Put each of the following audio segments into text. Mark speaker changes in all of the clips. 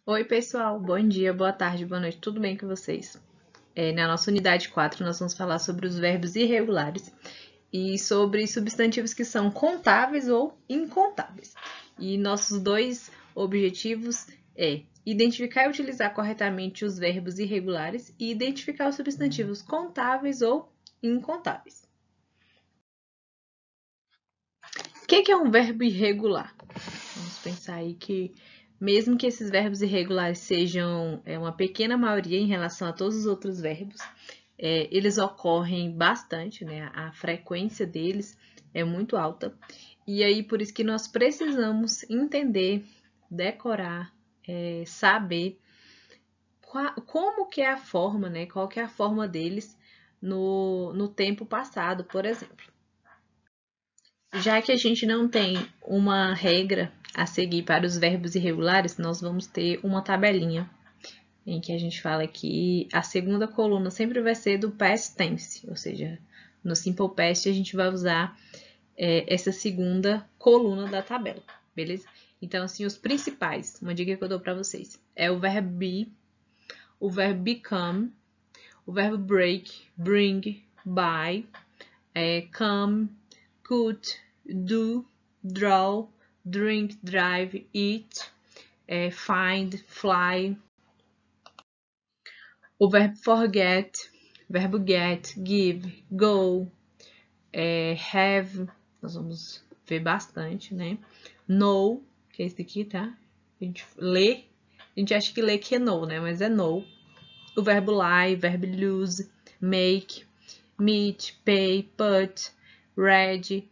Speaker 1: Oi, pessoal. Bom dia, boa tarde, boa noite. Tudo bem com vocês? Na nossa unidade 4, nós vamos falar sobre os verbos irregulares e sobre substantivos que são contáveis ou incontáveis. E nossos dois objetivos é identificar e utilizar corretamente os verbos irregulares e identificar os substantivos contáveis ou incontáveis. O que é um verbo irregular? Vamos pensar aí que mesmo que esses verbos irregulares sejam uma pequena maioria em relação a todos os outros verbos, eles ocorrem bastante, né? A frequência deles é muito alta. E aí, por isso que nós precisamos entender, decorar, saber como que é a forma, né? Qual que é a forma deles no tempo passado, por exemplo. Já que a gente não tem uma regra a seguir para os verbos irregulares, nós vamos ter uma tabelinha em que a gente fala que a segunda coluna sempre vai ser do past tense, ou seja, no simple past a gente vai usar essa segunda coluna da tabela, beleza? Então, assim, os principais, uma dica que eu dou para vocês, é o verbo be, o verbo become, o verbo break, bring, buy, come, could, do, draw, drink, drive, eat, find, fly. O verbo forget, verbo get, give, go, have, nós vamos ver bastante, né? Know, que é esse aqui, tá? A gente lê, a gente acha que lê que é know, né? Mas é know. O verbo lie, verbo lose, make, meet, pay, put, read,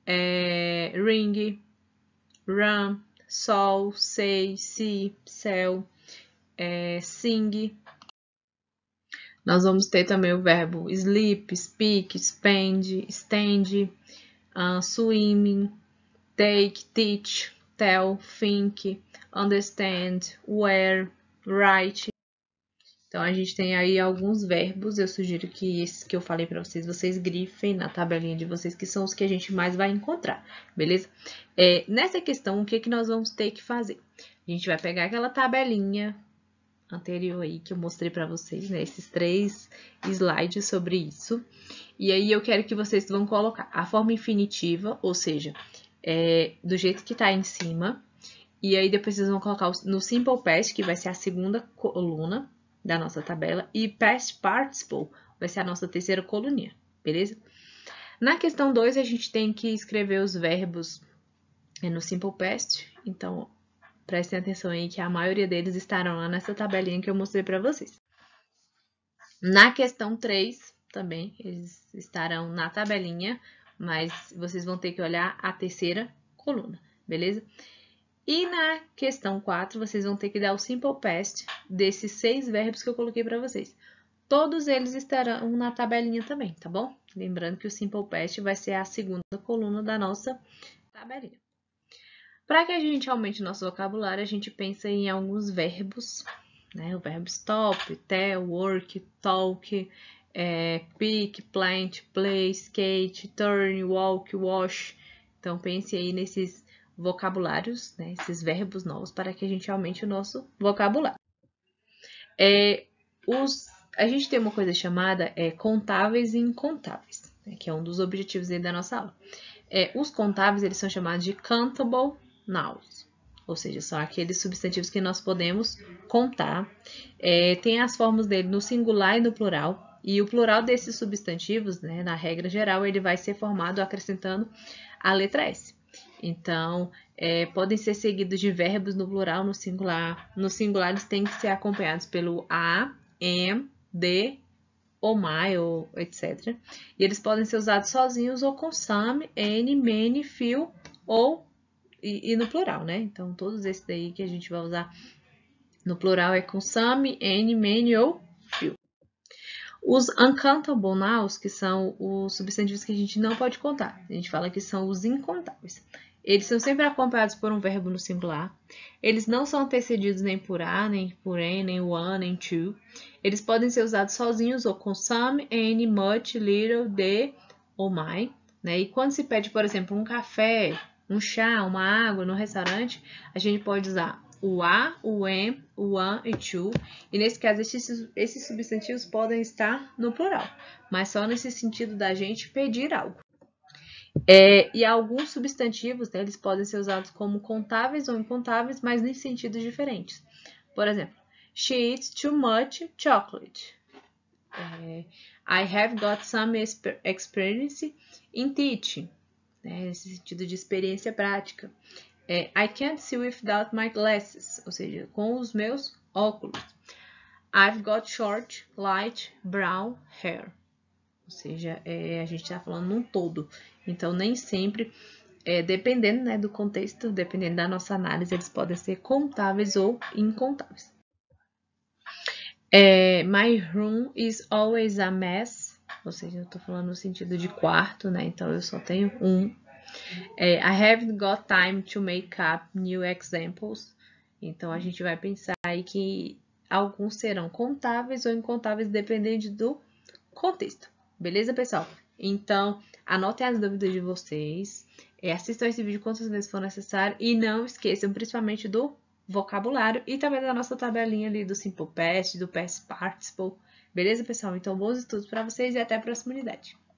Speaker 1: ring, run, sol, say, see, sell, sing. Nós vamos ter também o verbo sleep, speak, spend, stand, swimming, take, teach, tell, think, understand, wear, write. Então, a gente tem aí alguns verbos. Eu sugiro que esses que eu falei para vocês, vocês grifem na tabelinha de vocês, que são os que a gente mais vai encontrar, beleza? Nessa questão, o que nós vamos ter que fazer? A gente vai pegar aquela tabelinha anterior aí que eu mostrei para vocês, né? Esses 3 slides sobre isso. E aí eu quero que vocês vão colocar a forma infinitiva, ou seja, do jeito que tá aí em cima. E aí depois vocês vão colocar no simple past, que vai ser a segunda coluna da nossa tabela, e past participle vai ser a nossa terceira coluninha, beleza? Na questão 2, a gente tem que escrever os verbos no simple past, então prestem atenção aí que a maioria deles estarão lá nessa tabelinha que eu mostrei para vocês. Na questão 3, também, eles estarão na tabelinha, mas vocês vão ter que olhar a terceira coluna, beleza? E na questão 4, vocês vão ter que dar o simple past desses 6 verbos que eu coloquei para vocês. Todos eles estarão na tabelinha também, tá bom? Lembrando que o simple past vai ser a segunda coluna da nossa tabelinha. Para que a gente aumente o nosso vocabulário, a gente pensa em alguns verbos, né? O verbo stop, tell, work, talk, pick, plant, play, skate, turn, walk, wash. Então, pense aí nesses vocabulários, né? Esses verbos novos, para que a gente aumente o nosso vocabulário. A gente tem uma coisa chamada contáveis e incontáveis, né? Que é um dos objetivos aí da nossa aula. Os contáveis, eles são chamados de countable nouns, ou seja, são aqueles substantivos que nós podemos contar. Tem as formas dele no singular e no plural, e o plural desses substantivos, né, na regra geral, ele vai ser formado acrescentando a letra S. Então, podem ser seguidos de verbos no plural, no singular. No singular, eles têm que ser acompanhados pelo a, am, the, ou my, ou etc. E eles podem ser usados sozinhos ou com some, any, many, few ou e no plural, né? Então, todos esses daí que a gente vai usar no plural é com some, any, many ou few. Os uncountable nouns, que são os substantivos que a gente não pode contar. A gente fala que são os incontáveis. Eles são sempre acompanhados por um verbo no singular. Eles não são antecedidos nem por a, nem por an, nem one, nem to. Eles podem ser usados sozinhos ou com some, any, much, little, the ou my. Né? E quando se pede, por exemplo, um café, um chá, uma água no restaurante, a gente pode usar o a, o am, o an e to. E nesse caso, esses substantivos podem estar no plural, mas só nesse sentido da gente pedir algo. E alguns substantivos, né, eles podem ser usados como contáveis ou incontáveis, mas em sentidos diferentes. Por exemplo, she eats too much chocolate. I have got some experience in teaching. Nesse sentido de experiência prática. I can't see without my glasses, ou seja, com os meus óculos. I've got short, light, brown hair. Ou seja, a gente está falando num todo. Então, nem sempre, dependendo, né, do contexto, dependendo da nossa análise, eles podem ser contáveis ou incontáveis. My room is always a mess. Ou seja, eu estou falando no sentido de quarto, né? Então, eu só tenho um. I haven't got time to make up new examples. Então, a gente vai pensar aí que alguns serão contáveis ou incontáveis, dependendo do contexto. Beleza, pessoal? Então, anotem as dúvidas de vocês. Assistam esse vídeo quantas vezes for necessário. E não esqueçam, principalmente, do vocabulário e também da nossa tabelinha ali do Simple Past, do Past Participle. Beleza, pessoal? Então, bons estudos para vocês e até a próxima unidade.